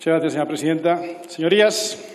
Muchas gracias, señora presidenta. Señorías,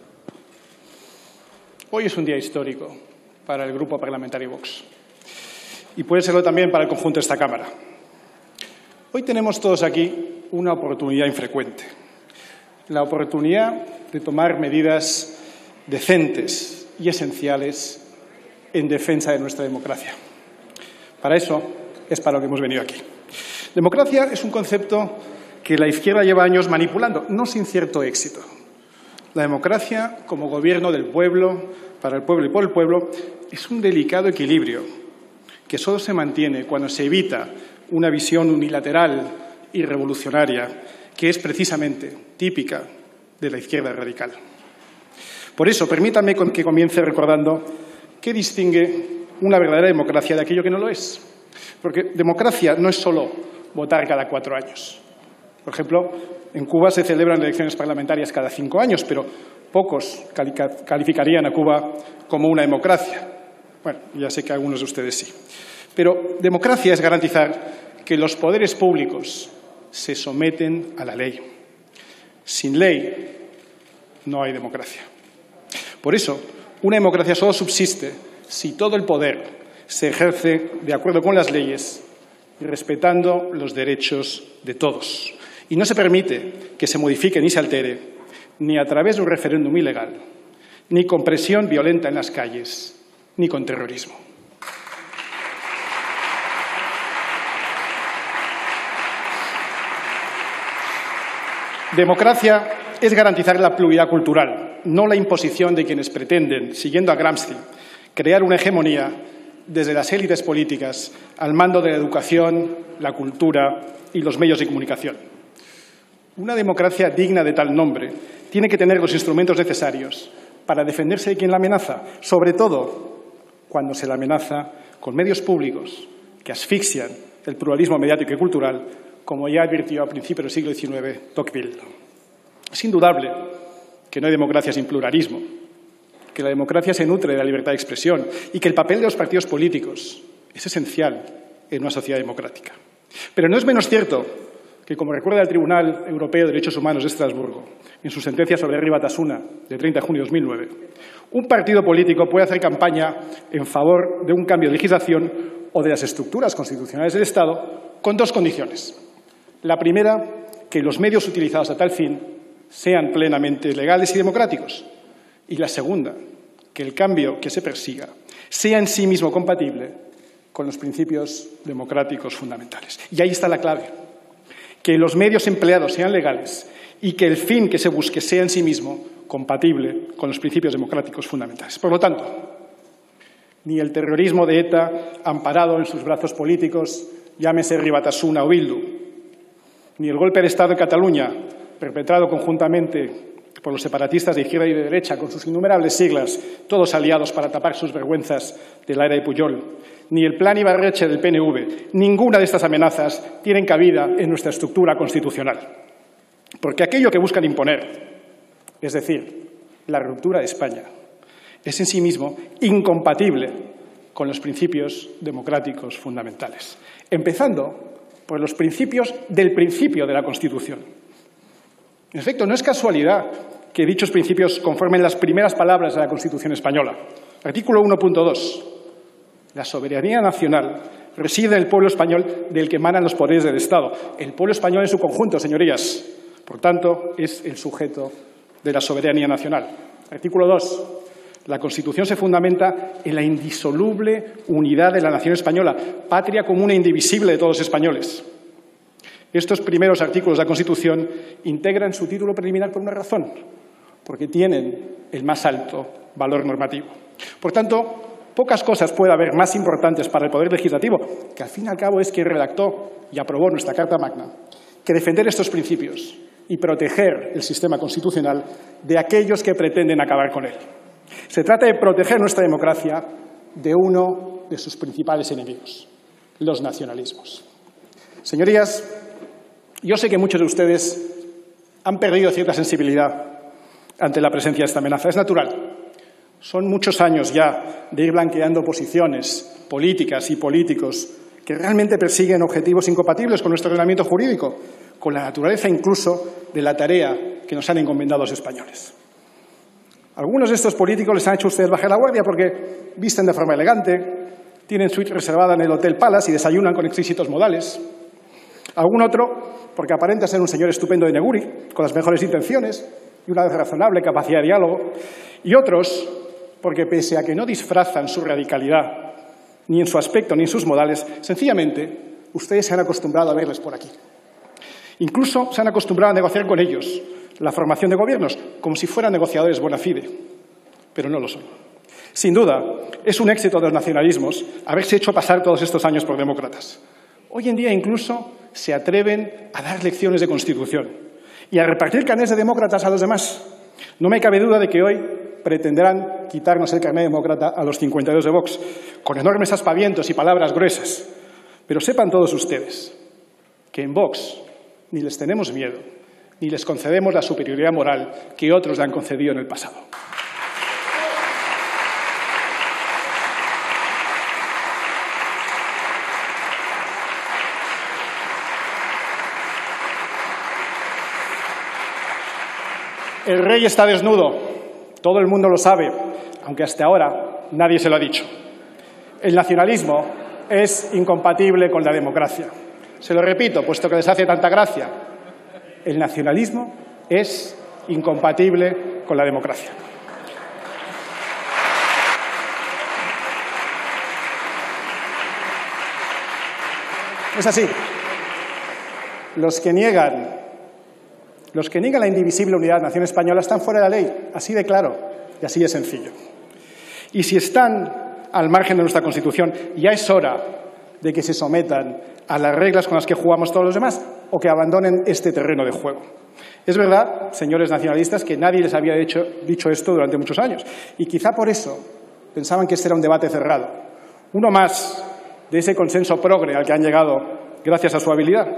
hoy es un día histórico para el Grupo Parlamentario Vox y puede serlo también para el conjunto de esta Cámara. Hoy tenemos todos aquí una oportunidad infrecuente, la oportunidad de tomar medidas decentes y esenciales en defensa de nuestra democracia. Para eso es para lo que hemos venido aquí. Democracia es un concepto que la izquierda lleva años manipulando, no sin cierto éxito. La democracia, como gobierno del pueblo, para el pueblo y por el pueblo, es un delicado equilibrio que solo se mantiene cuando se evita una visión unilateral y revolucionaria que es precisamente típica de la izquierda radical. Por eso, permítanme que comience recordando qué distingue una verdadera democracia de aquello que no lo es. Porque democracia no es solo votar cada 4 años. Por ejemplo, en Cuba se celebran elecciones parlamentarias cada 5 años, pero pocos calificarían a Cuba como una democracia. Bueno, ya sé que algunos de ustedes sí. Pero democracia es garantizar que los poderes públicos se someten a la ley. Sin ley no hay democracia. Por eso, una democracia solo subsiste si todo el poder se ejerce de acuerdo con las leyes y respetando los derechos de todos. Y no se permite que se modifique ni se altere, ni a través de un referéndum ilegal, ni con presión violenta en las calles, ni con terrorismo. Democracia es garantizar la pluralidad cultural, no la imposición de quienes pretenden, siguiendo a Gramsci, crear una hegemonía desde las élites políticas al mando de la educación, la cultura y los medios de comunicación. Una democracia digna de tal nombre tiene que tener los instrumentos necesarios para defenderse de quien la amenaza, sobre todo cuando se la amenaza con medios públicos que asfixian el pluralismo mediático y cultural, como ya advirtió a principios del siglo XIX Tocqueville. Es indudable que no hay democracia sin pluralismo, que la democracia se nutre de la libertad de expresión y que el papel de los partidos políticos es esencial en una sociedad democrática. Pero no es menos cierto que, como recuerda el Tribunal Europeo de Derechos Humanos de Estrasburgo, en su sentencia sobre Herri Batasuna, de 30 de junio de 2009, un partido político puede hacer campaña en favor de un cambio de legislación o de las estructuras constitucionales del Estado con 2 condiciones. La primera, que los medios utilizados a tal fin sean plenamente legales y democráticos. Y la segunda, que el cambio que se persiga sea en sí mismo compatible con los principios democráticos fundamentales. Y ahí está la clave. Que los medios empleados sean legales y que el fin que se busque sea en sí mismo compatible con los principios democráticos fundamentales. Por lo tanto, ni el terrorismo de ETA, amparado en sus brazos políticos, llámese Herri Batasuna o Bildu, ni el golpe de Estado en Cataluña, perpetrado conjuntamente por los separatistas de izquierda y de derecha, con sus innumerables siglas, todos aliados para tapar sus vergüenzas de la era de Pujol, ni el plan Ibarretxe del PNV, ninguna de estas amenazas tienen cabida en nuestra estructura constitucional. Porque aquello que buscan imponer, es decir, la ruptura de España, es en sí mismo incompatible con los principios democráticos fundamentales, empezando por los principios del principio de la Constitución. En efecto, no es casualidad que dichos principios conformen las primeras palabras de la Constitución española. Artículo 1.2. La soberanía nacional reside en el pueblo español del que emanan los poderes del Estado. El pueblo español en su conjunto, señorías. Por tanto, es el sujeto de la soberanía nacional. Artículo 2. La Constitución se fundamenta en la indisoluble unidad de la nación española, patria común e indivisible de todos los españoles. Estos primeros artículos de la Constitución integran su título preliminar por una razón, porque tienen el más alto valor normativo. Por tanto, pocas cosas puede haber más importantes para el Poder Legislativo, que al fin y al cabo es quien redactó y aprobó nuestra Carta Magna, que defender estos principios y proteger el sistema constitucional de aquellos que pretenden acabar con él. Se trata de proteger nuestra democracia de uno de sus principales enemigos, los nacionalismos. Señorías, yo sé que muchos de ustedes han perdido cierta sensibilidad ante la presencia de esta amenaza. Es natural. Son muchos años ya de ir blanqueando posiciones políticas y políticos que realmente persiguen objetivos incompatibles con nuestro ordenamiento jurídico, con la naturaleza incluso de la tarea que nos han encomendado los españoles. Algunos de estos políticos les han hecho ustedes bajar la guardia porque visten de forma elegante, tienen suite reservada en el Hotel Palace y desayunan con exquisitos modales. Algún otro porque aparenta ser un señor estupendo de Neguri, con las mejores intenciones y una razonable capacidad de diálogo. Y otros porque, pese a que no disfrazan su radicalidad, ni en su aspecto ni en sus modales, sencillamente ustedes se han acostumbrado a verles por aquí. Incluso se han acostumbrado a negociar con ellos la formación de gobiernos, como si fueran negociadores bona fide, pero no lo son. Sin duda, es un éxito de los nacionalismos haberse hecho pasar todos estos años por demócratas. Hoy en día incluso se atreven a dar lecciones de Constitución y a repartir carnets de demócratas a los demás. No me cabe duda de que hoy pretenderán quitarnos el carnet demócrata a los 52 de Vox, con enormes aspavientos y palabras gruesas. Pero sepan todos ustedes que en Vox ni les tenemos miedo, ni les concedemos la superioridad moral que otros le han concedido en el pasado. El rey está desnudo, todo el mundo lo sabe, aunque hasta ahora nadie se lo ha dicho. El nacionalismo es incompatible con la democracia. Se lo repito, puesto que les hace tanta gracia. El nacionalismo es incompatible con la democracia. Es así. Los que niegan la indivisible unidad de la nación española están fuera de la ley, así de claro y así de sencillo. Y si están al margen de nuestra Constitución, ya es hora de que se sometan a las reglas con las que jugamos todos los demás o que abandonen este terreno de juego. Es verdad, señores nacionalistas, que nadie les había dicho esto durante muchos años y quizá por eso pensaban que este era un debate cerrado. Uno más de ese consenso progre al que han llegado gracias a su habilidad.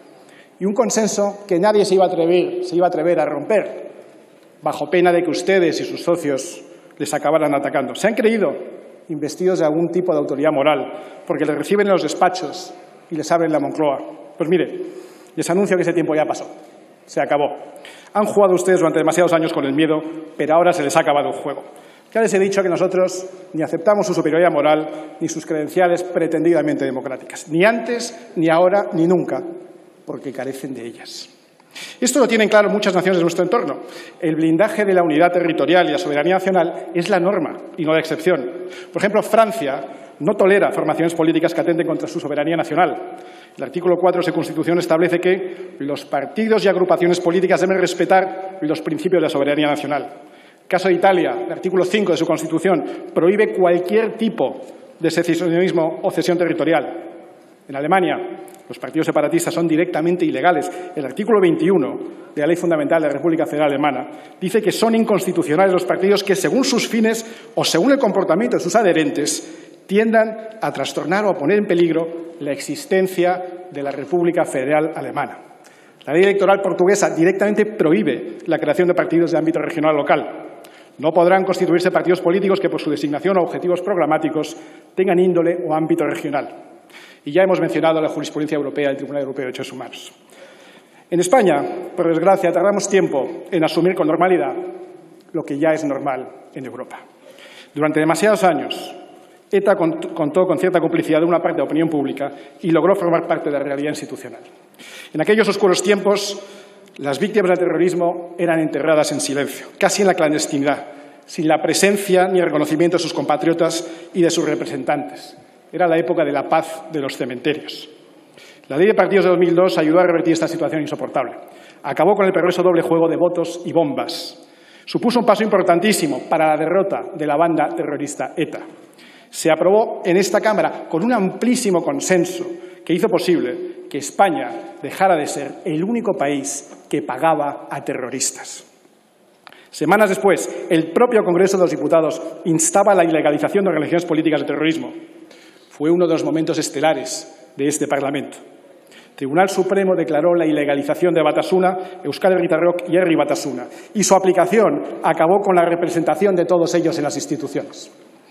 Y un consenso que nadie se iba a atrever a romper, bajo pena de que ustedes y sus socios les acabaran atacando. Se han creído investidos de algún tipo de autoridad moral, porque les reciben en los despachos y les abren la Moncloa. Pues mire, les anuncio que ese tiempo ya pasó, se acabó. Han jugado ustedes durante demasiados años con el miedo, pero ahora se les ha acabado el juego. Ya les he dicho que nosotros ni aceptamos su superioridad moral ni sus credenciales pretendidamente democráticas, ni antes, ni ahora, ni nunca, porque carecen de ellas. Esto lo tienen claro muchas naciones de nuestro entorno. El blindaje de la unidad territorial y la soberanía nacional es la norma y no la excepción. Por ejemplo, Francia no tolera formaciones políticas que atenten contra su soberanía nacional. El artículo 4 de su Constitución establece que los partidos y agrupaciones políticas deben respetar los principios de la soberanía nacional. En el caso de Italia, el artículo 5 de su Constitución prohíbe cualquier tipo de secesionismo o cesión territorial. En Alemania, los partidos separatistas son directamente ilegales. El artículo 21 de la Ley Fundamental de la República Federal Alemana dice que son inconstitucionales los partidos que, según sus fines o según el comportamiento de sus adherentes, tiendan a trastornar o a poner en peligro la existencia de la República Federal Alemana. La ley electoral portuguesa directamente prohíbe la creación de partidos de ámbito regional o local. No podrán constituirse partidos políticos que, por su designación o objetivos programáticos, tengan índole o ámbito regional. Y ya hemos mencionado la jurisprudencia europea del Tribunal Europeo de Derechos Humanos. En España, por desgracia, tardamos tiempo en asumir con normalidad lo que ya es normal en Europa. Durante demasiados años, ETA contó con cierta complicidad de una parte de la opinión pública y logró formar parte de la realidad institucional. En aquellos oscuros tiempos, las víctimas del terrorismo eran enterradas en silencio, casi en la clandestinidad, sin la presencia ni el reconocimiento de sus compatriotas y de sus representantes. Era la época de la paz de los cementerios. La Ley de Partidos de 2002 ayudó a revertir esta situación insoportable. Acabó con el perverso doble juego de votos y bombas. Supuso un paso importantísimo para la derrota de la banda terrorista ETA. Se aprobó en esta Cámara con un amplísimo consenso que hizo posible que España dejara de ser el único país que pagaba a terroristas. Semanas después, el propio Congreso de los Diputados instaba a la ilegalización de organizaciones políticas de terrorismo. Fue uno de los momentos estelares de este Parlamento. El Tribunal Supremo declaró la ilegalización de Batasuna, Euskal Herritarrok y Herri Batasuna, y su aplicación acabó con la representación de todos ellos en las instituciones.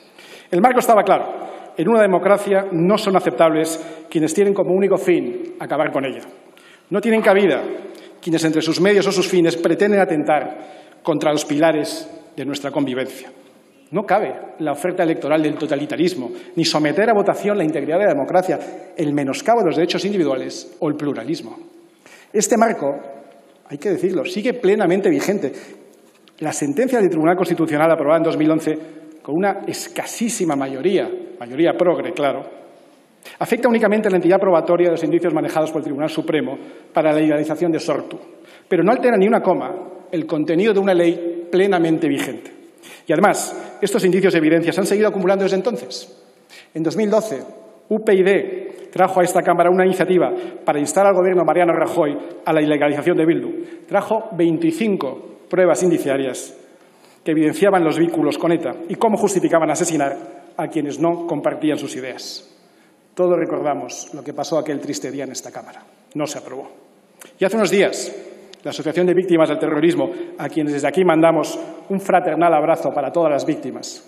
El marco estaba claro. En una democracia no son aceptables quienes tienen como único fin acabar con ella. No tienen cabida quienes entre sus medios o sus fines pretenden atentar contra los pilares de nuestra convivencia. No cabe la oferta electoral del totalitarismo, ni someter a votación la integridad de la democracia, el menoscabo de los derechos individuales o el pluralismo. Este marco, hay que decirlo, sigue plenamente vigente. La sentencia del Tribunal Constitucional aprobada en 2011, con una escasísima mayoría progre, claro, afecta únicamente a la entidad probatoria de los indicios manejados por el Tribunal Supremo para la legalización de Sortu, pero no altera ni una coma el contenido de una ley plenamente vigente. Y además, estos indicios y evidencias han seguido acumulando desde entonces. En 2012, UPyD trajo a esta Cámara una iniciativa para instar al Gobierno de Mariano Rajoy a la ilegalización de Bildu. Trajo 25 pruebas indiciarias que evidenciaban los vínculos con ETA y cómo justificaban asesinar a quienes no compartían sus ideas. Todos recordamos lo que pasó aquel triste día en esta Cámara. No se aprobó. Y hace unos días, la Asociación de Víctimas del Terrorismo, a quienes desde aquí mandamos un fraternal abrazo para todas las víctimas.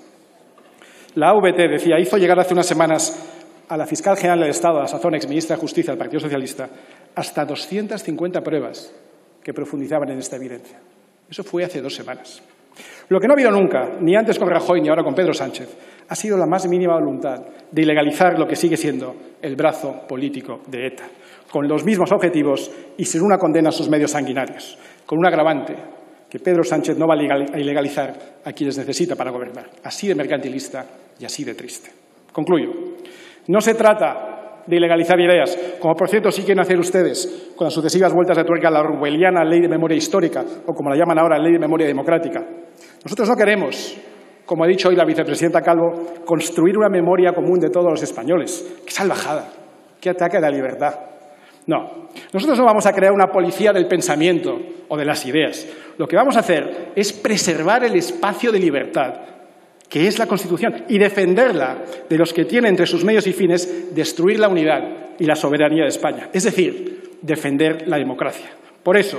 La AVT, decía, hizo llegar hace unas semanas a la fiscal general del Estado, a la sazón exministra de Justicia del Partido Socialista, hasta 250 pruebas que profundizaban en esta evidencia. Eso fue hace 2 semanas. Lo que no ha habido nunca, ni antes con Rajoy ni ahora con Pedro Sánchez, ha sido la más mínima voluntad de ilegalizar lo que sigue siendo el brazo político de ETA, con los mismos objetivos y sin una condena a sus medios sanguinarios, con un agravante que Pedro Sánchez no va a ilegalizar a quienes necesita para gobernar. Así de mercantilista y así de triste. Concluyo. No se trata de ilegalizar ideas, como por cierto sí quieren hacer ustedes con las sucesivas vueltas de tuerca a la orwelliana Ley de Memoria Histórica, o como la llaman ahora, Ley de Memoria Democrática. Nosotros no queremos, como ha dicho hoy la vicepresidenta Calvo, construir una memoria común de todos los españoles. ¡Qué salvajada! ¡Qué ataque a la libertad! No, nosotros no vamos a crear una policía del pensamiento o de las ideas. Lo que vamos a hacer es preservar el espacio de libertad, que es la Constitución, y defenderla de los que tienen entre sus medios y fines destruir la unidad y la soberanía de España. Es decir, defender la democracia. Por eso,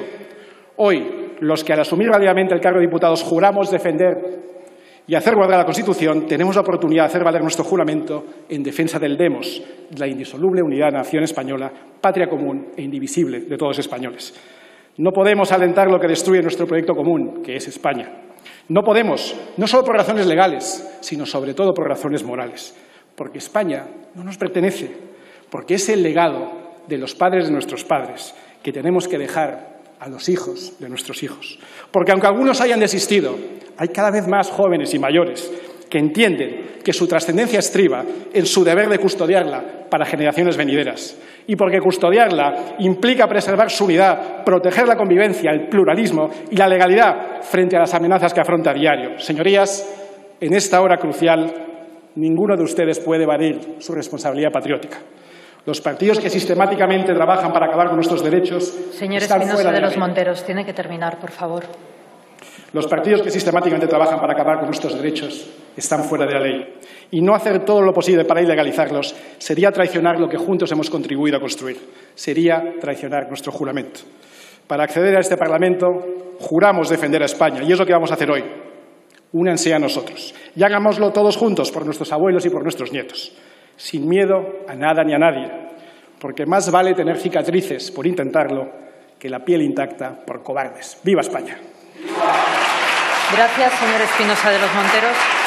hoy, los que al asumir válidamente el cargo de diputados juramos defender y hacer guardar la Constitución, tenemos la oportunidad de hacer valer nuestro juramento en defensa del demos, la indisoluble unidad de la nación española, patria común e indivisible de todos los españoles. No podemos alentar lo que destruye nuestro proyecto común, que es España. No podemos, no solo por razones legales, sino sobre todo por razones morales. Porque España no nos pertenece, porque es el legado de los padres de nuestros padres, que tenemos que dejar a los hijos de nuestros hijos. Porque aunque algunos hayan desistido, hay cada vez más jóvenes y mayores que entienden que su trascendencia estriba en su deber de custodiarla para generaciones venideras. Y porque custodiarla implica preservar su unidad, proteger la convivencia, el pluralismo y la legalidad frente a las amenazas que afronta a diario. Señorías, en esta hora crucial, ninguno de ustedes puede evadir su responsabilidad patriótica. Los partidos que sistemáticamente trabajan para acabar con nuestros derechos Señor Espinosa de los Monteros, tiene que terminar, por favor. Los partidos que sistemáticamente trabajan para acabar con nuestros derechos están fuera de la ley. Y no hacer todo lo posible para ilegalizarlos sería traicionar lo que juntos hemos contribuido a construir. Sería traicionar nuestro juramento. Para acceder a este Parlamento, juramos defender a España. Y es lo que vamos a hacer hoy. Únanse a nosotros. Y hagámoslo todos juntos, por nuestros abuelos y por nuestros nietos. Sin miedo a nada ni a nadie. Porque más vale tener cicatrices por intentarlo que la piel intacta por cobardes. ¡Viva España! Gracias, señor Espinosa de los Monteros.